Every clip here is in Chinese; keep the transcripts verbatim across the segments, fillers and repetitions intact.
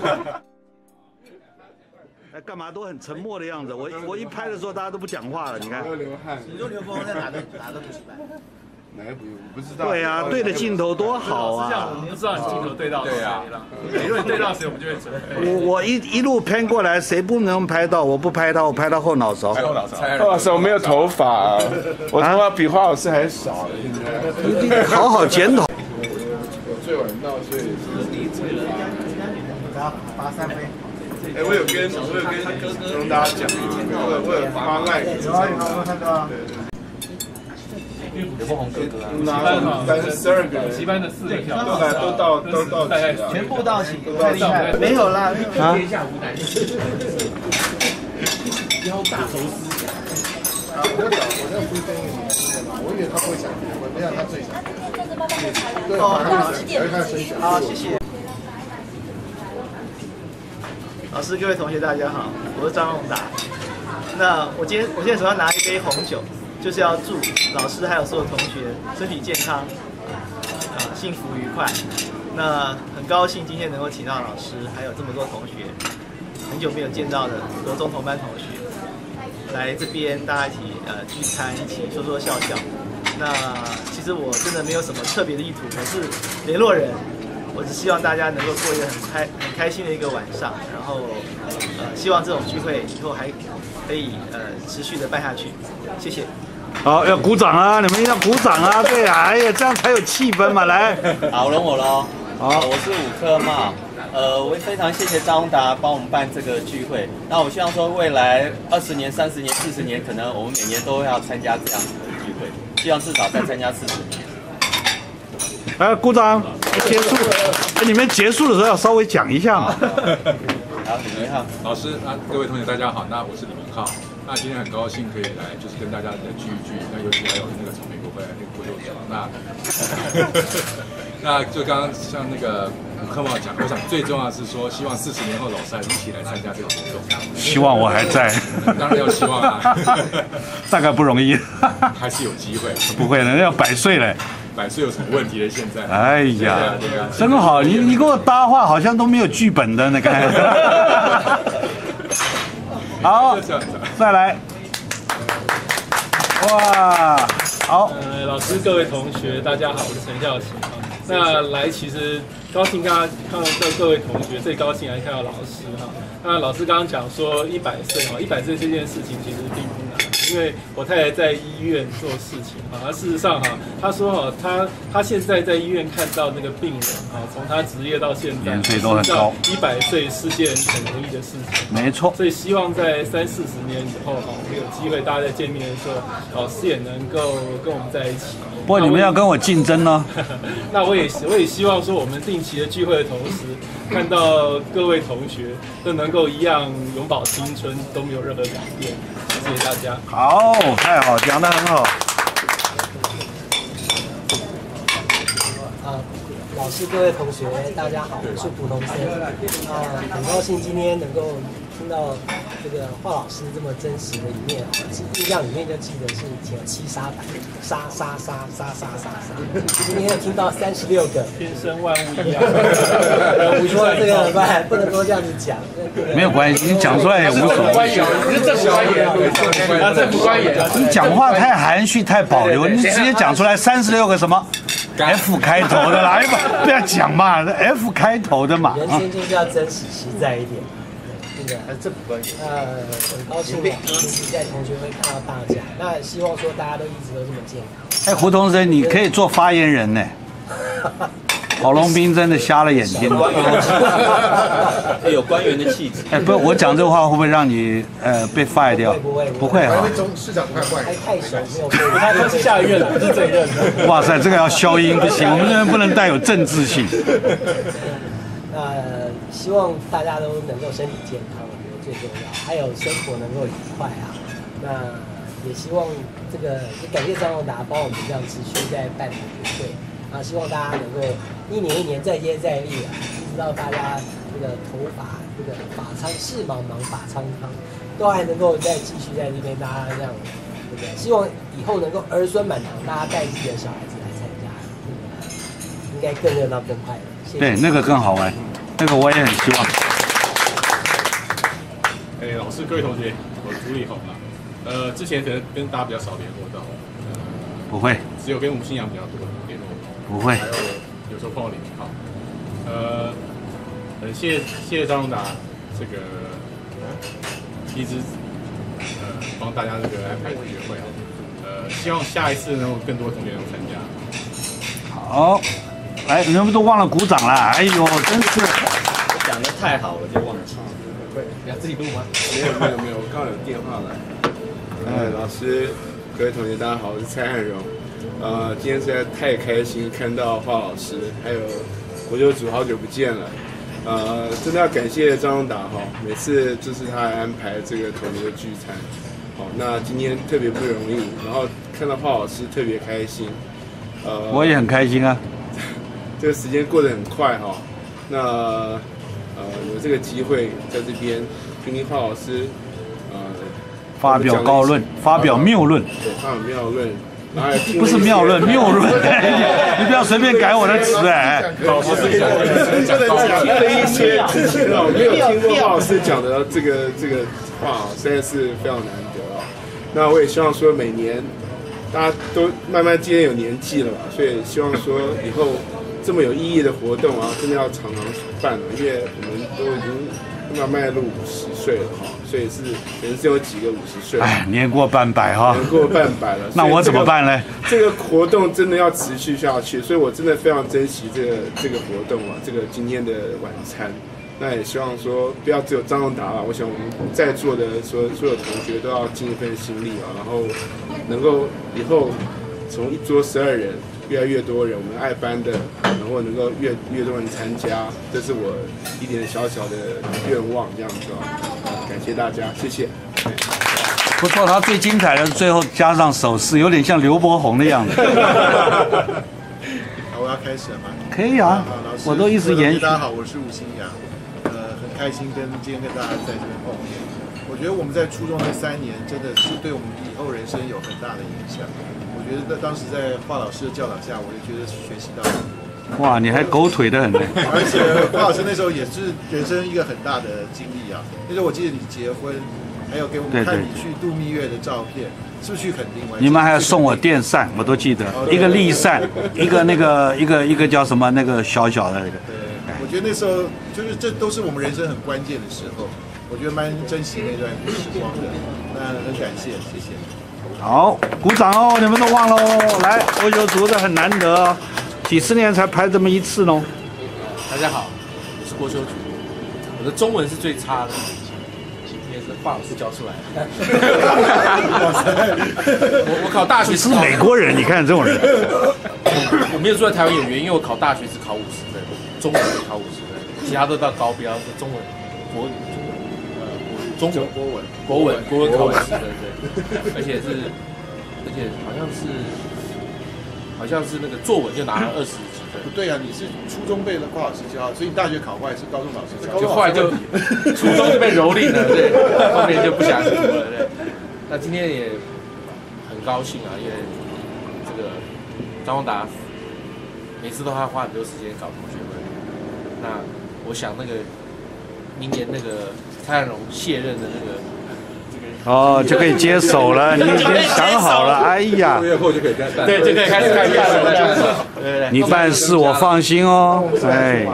哎，干嘛都很沉默的样子？我我一拍的时候，大家都不讲话了。你看， 流汗。 你说刘峰在哪个哪个补习班？ 哪个补习？我不知道。 对啊，对着镜头多好啊！ 是这样，我们不知道你镜头对到谁了。如果你对到谁，我们就会准备。 我我一一路偏过来，谁不能拍到？我不拍到，我拍到后脑勺。 后脑勺。后脑勺没有头发，我头发比花老师还少。 你得好好检讨。 我最晚到，所以是第一次了。 八三分。 哎，我有跟我有跟跟大家讲，我有我有发赖。有啊有啊，我看到啊。 有不红哥哥啊， 班十二个人， 习班的四个票， 都来都到都到齐了， 全部到齐，太厉害了。没有啦， 啊。 天下无难事。腰大手撕。 啊，我讲我那不是跟你嘛，我以为他不会讲，我没想到他最想。对，好，来看分享。 好，谢谢。老师，各位同学，大家好，我是张宏达。那我今天我现在手上拿一杯红酒。就是要祝老师还有所有同学身体健康，啊，幸福愉快。那很高兴今天能够请到老师，还有这么多同学，很久没有见到的国中同班同学，来这边大家一起呃聚餐，一起说说笑笑。那其实我真的没有什么特别的意图，我是联络人，我只希望大家能够过一个很开很开心的一个晚上，然后呃希望这种聚会以后还可以呃持续的办下去。谢谢。 好，要鼓掌啊！你们要鼓掌啊！对啊，哎呀，这样才有气氛嘛！来， 好，轮我喽。 好， 我是武科茂。呃，我非常谢谢张宏达帮我们办这个聚会。那我希望说，未来二十年、三十年、四十年，可能我们每年都要参加这样子的聚会，希望至少再参加四十年。 来，鼓掌！结束。哎，你们结束的时候要稍微讲一下嘛。 好，李明浩老师啊，各位同学大家好，那我是李明浩。那今天很高兴可以来，就是跟大家来聚一聚。那尤其还有那个草莓国会那个郭六手，那那就刚刚像那个吴科茂讲，我想最重要的是说，希望四十年后老师还一起来参加这个活动。 希望我还在， 当然要希望啊， 大概不容易， 还是有机会。 不会的，要百岁嘞。 百岁有什么问题呢？现在？ 哎呀，真好，你你跟我搭话好像都没有剧本的那个。好，再来。哇，好。 呃，老师、各位同学，大家好，我是陈孝奇。那来其实高兴看到看到各各位同学，最高兴还看到老师哈。那老师刚刚讲说一百岁哈，一百岁这件事情其实并不难，因为我太太在医院做事情哈。那事实上哈，她说哈，她她现在在医院看到那个病人哈，从她职业到现在， 年岁都很高， 一百岁是件很容易的事情。 没错。 所以希望在三四十年以后哈，我们有机会大家在见面的时候，老师也能够跟我们在一起。 不过你们要跟我竞争呢。 那我也我也希望说，我们定期的聚会的同时，看到各位同学都能够一样永葆青春，都没有任何改变。谢谢大家。 好，太好，讲得很好。 啊，老师、各位同学，大家好，我是蒲同生。啊，很高兴今天能够听到这个华老师这么真实的一面，印象里面就记得是以前七杀版，杀杀杀杀杀杀杀。今天又听到三十六个， 天生万物一样。 我说这个不不能够这样子讲。 没有关系，你讲出来也无所谓。 你是政府官员，啊，政府官员。 你讲话太含蓄、太保留，你直接讲出来三十六个什么 F 开头的，来吧，不要讲嘛 ，F 开头的嘛。 人生就是要真实、实在一点。那个， 政府官员。 呃，很高兴就是在同学会看到大家，那希望说大家都一直都这么健康。 哎，胡同生，你可以做发言人呢。郝龙斌真的瞎了眼睛， 有官员的气质。 哎，不，我讲这话会不会让你呃被 fire 掉？ 不会， 不会啊。 市长快快， 还太熟，没有。 他他是下一任了，不是这一任的。 哇塞，这个要消音不行，我们这边不能带有政治性。 那希望大家都能够身体健康，我觉得最重要，还有生活能够愉快啊。那也希望这个也感谢张宏达帮我们这样持续在办理聚会。啊，希望大家能够一年一年再接再厉啊，一直到大家这个头发这个发苍视茫茫发苍苍，都还能够再继续在这边大家这样，对不对？希望以后能够儿孙满堂，大家带自己的小孩子来参加，应该更热闹更快乐。谢谢。 对，那个更好玩，那个我也很希望。 老师、各位同学，我是朱立宏啊。呃，之前可能跟大家比较少联络到，呃， 不会， 只有跟吴新阳比较多联络。 不会。 还有有时候碰到李明浩。呃，很谢谢谢张荣达这个一直呃帮大家这个安排同学会啊。呃，希望下一次能有更多同学能参加。 好，来，你们都忘了鼓掌了，哎呦，真是讲得太好了，就忘记。 你要自己录吗？ 没有没有没有，我刚好有电话来。呃，老师，各位同学，大家好，我是蔡汉荣。呃，今天实在太开心，看到华老师，还有国球组，好久不见了。呃，真的要感谢张荣达哈，每次就是他来安排这个同学的聚餐。好，那今天特别不容易，然后看到华老师特别开心。呃， 我也很开心啊。 这个时间过得很快哈，那呃有这个机会在这边听听华老师呃发表高论，发表谬论， 对，发表谬论，然后还不是谬论，谬论，你不要随便改我的词哎。 老师讲听了一些之前我没有听过华老师讲的这个这个话，实在是非常难得啊。那我也希望说每年。大家都慢慢今年有年纪了吧，所以希望说以后这么有意义的活动啊，真的要常常办了，因为我们都已经慢慢迈入五十岁了哈，所以是人生有几个五十岁？ 哎，年过半百哈， 年过半百了。 那我怎么办呢？ 这个活动真的要持续下去，所以我真的非常珍惜这个这个活动啊，这个今天的晚餐。那也希望说不要只有张荣达了，我想我们在座的所所有同学都要尽一份心力啊，然后能够以后从一桌十二人越来越多人，我们爱班的，然后能够越越多人参加，这是我一点小小的愿望，这样子啊，感谢大家，谢谢。 不错，他最精彩的最后加上手势，有点像刘伯宏的样子。 好，我要开始了吗？ 可以啊，我都一直延续。 大家好，我是吴新阳。呃，很开心跟今天跟大家在这边碰面。我觉得我们在初中那三年，真的是对我们以后人生有很大的影响。我觉得当时在华老师的教导下，我也觉得学习到很多。 哇，你还狗腿的很呢。 而且华老师那时候也是人生一个很大的经历啊。那时候我记得你结婚，还有给我们看你去度蜜月的照片，是不是去垦丁玩？ 你们还要送我电扇，我都记得，一个立扇，一个那个一个一个叫什么那个小小的那个。 对，我觉得那时候就是这都是我们人生很关键的时候，我觉得蛮珍惜那段时光的。那很感谢，谢谢。 好，鼓掌哦！你们都忘了哦。来，国球组的很难得哦，几十年才排这么一次哦。 大家好，我是国球组，我的中文是最差的。华老师教出来的。我我考大学是美国人，你看这种人。 我没有住在台湾有原因，因为我考大学是考五十分，中文是考五十分，其他都到高标，中文国呃中文国文国文国文考五十分，对，而且是而且好像是好像是那个作文就拿了二十几分。 不对啊，你是初中被华老师教，所以你大学考坏是高中老师教。 就后来就初中就被蹂躏了，对，后面就不想读了，对。那今天也很高兴啊，因为这个张宏达每次都要花很多时间搞同学会。那我想那个明年那个蔡汉荣卸任的那个。 哦，就可以接手了，你已经想好了，哎呀， 六月后就可以开始办， 对，就可以开始开办了，对对对， 你办事我放心哦，哎，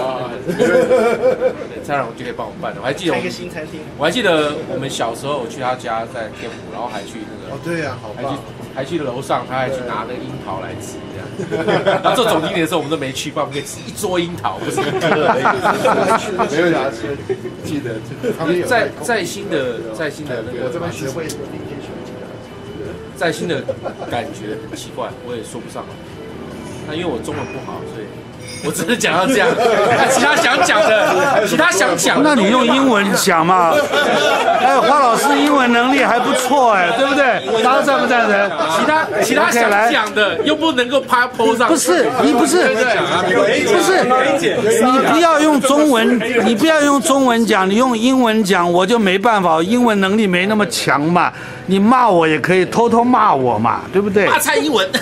蔡汉荣就可以帮我办了，我还记得开一个新餐厅， 我还记得我们小时候我去他家在天母，然后还去那个， 哦对呀，好棒， 还去楼上，他还去拿那个樱桃来吃，这样。然后做总经理的时候我们都没去，不然我们可以吃一桌樱桃，不是一个而已。 没有牙齿，记得在在新的在新的那个。 我这边学会在新的感觉很奇怪，我也说不上。那因为我中文不好，所以我只是讲到这样。其他想讲的，其他想讲， 那你用英文讲嘛？哎，花老师英文能力还不错哎，对不对？大家赞不赞成？ 其他其他想讲的又不能够拍 po 上。 不是，你不是，不是，你不要用中文，你不要用中文讲，你用英文讲，我就没办法，英文能力没那么强嘛。你骂我也可以偷偷骂我嘛，对不对？ 骂蔡英文。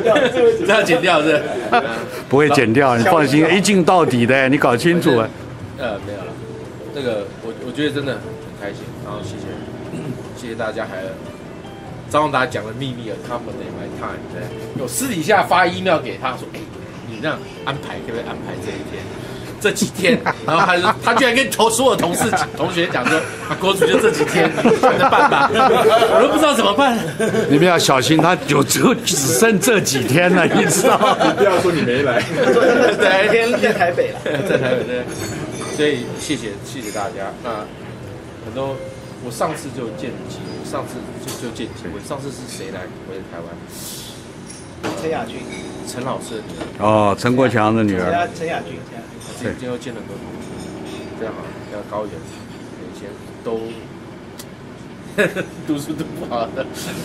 这要剪掉是？ 不会剪掉，你放心，一镜到底的，你搞清楚啊。 呃，没有了。这个我我觉得真的很开心，然后谢谢谢谢大家，还有张宏达讲的秘密啊 ，accommodate my time， 对，我私底下发 email 给他说，哎、欸，你这样安排可不可以安排这一天？这几天，然后他就他居然跟同所有同事同学讲说，啊，国主就这几天，你想着办吧，我都不知道怎么办。 你们要小心，他就只只剩这几天了，你知道吗？ 你不要说你没来， 哪一天在台北了， 在台北对。所以谢谢谢谢大家。那很多我上次就见几，上次就就见几位，上次是谁来回台湾？ 陈雅君， 陈老师的女儿。 哦，陈国强的女儿。 陈雅君，陈雅君。 今天又见了很多同学，非常好，非常高原，以前都读书都不好的，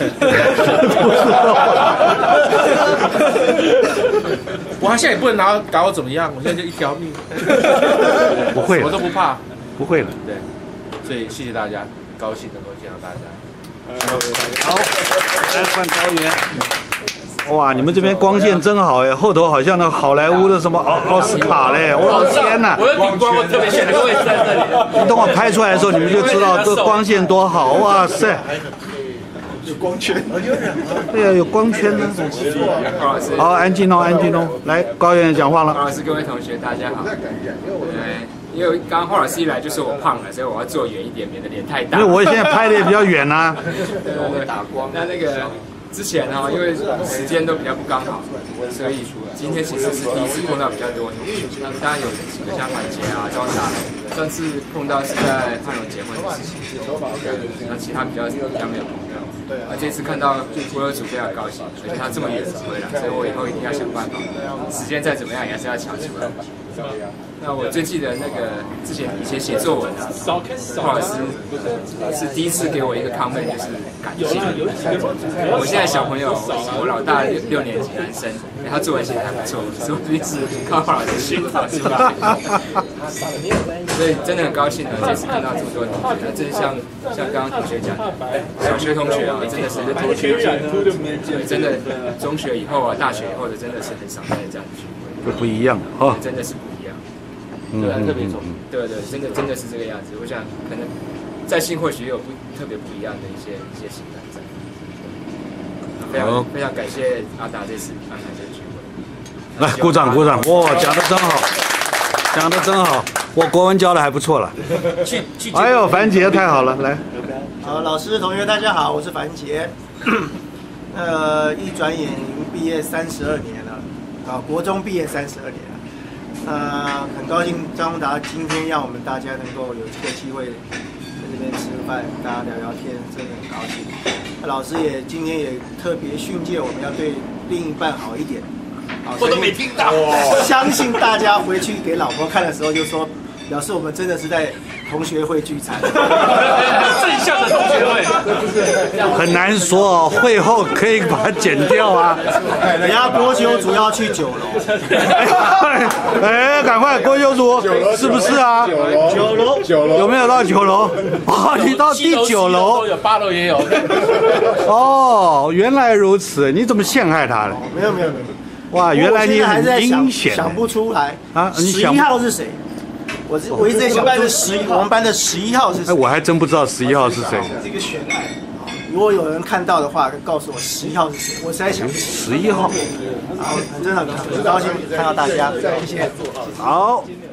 我现在也不能拿搞我怎么样，我现在就一条命， 不会， 我都不怕， 不会了， 对，所以谢谢大家，高兴能够见到大家。 好，来换高原。哇，你们这边光线真好哎，后头好像那好莱坞的什么奥奥斯卡嘞，我的天哪！ 我的顶光，我特别选了个位置在这里。 你等我拍出来的时候，你们就知道这光线多好，哇塞！ 有光圈， 对呀，有光圈呢。好，安静哦，安静哦。来，高原讲话了。 霍老师，各位同学，大家好。对，因为刚刚霍老师一来就说我胖了，所以我要坐远一点，免得脸太大。 因为我现在拍的也比较远呐。 对对对，打光。那那个。之前呢，因为时间都比较不刚好，所以今天其实是第一次碰到比较多同学。当然有几个像反杰啊、张达，上次碰到是在汉荣结婚的事情，那其他比较比较没有碰到。啊，这次看到国有组非常高兴，所以他这么远回来，所以我以后一定要想办法，时间再怎么样也还是要抢出来。那我最记得那个之前以前写作文啊，霍老师是第一次给我一个 comment， 就是感谢。我现在小朋友，我老大六六年级男生，他作文写得还不错，所以我第一次看霍老师写到这个，所以真的很高兴呢，这次看到这么多同学，真像像刚刚同学讲的，小学同学啊，真的是同学真的中学以后啊，大学以后的真的是很少在这样的聚会， 就不一样哈， 真的是不一样。 对啊，特别重。 对对，真的真的是这个样子。我想可能在信或许也有不特别不一样的一些一些情感在。非常非常感谢阿达这次安排这个聚会。 来，鼓掌鼓掌！哇，讲得真好，讲得真好，我国文教的还不错了。哎呦，樊杰太好了，来。 好，老师同学大家好，我是樊杰。呃，一转眼已经毕业三十二年了，啊，国中毕业三十二年了。呃，很高兴张宏达今天让我们大家能够有这个机会在这边吃饭，大家聊聊天，真的很高兴。老师也今天也特别训诫我们要对另一半好一点。 我都没听到。 相信大家回去给老婆看的时候，就说表示我们真的是在同学会聚餐， 正向的同学会， 很难说哦，会后可以把它剪掉啊。 人家郭修主要去酒楼， 哎，赶快郭修主，是不是啊？ 酒楼， 九楼有没有到九楼？啊，你到第九楼， 有八楼也有。 哦，原来如此，你怎么陷害他了？ 没有没有没有。 哇，原来你很阴险， 想不出来啊！ 十一号是谁？我我一直在想，班的十一，我们班的十一号是谁？ 哎，我还真不知道十一号是谁。 这个悬案，如果有人看到的话，告诉我十一号是谁？我实在想不十一号。 好，真的很高兴看到大家，谢谢。 好。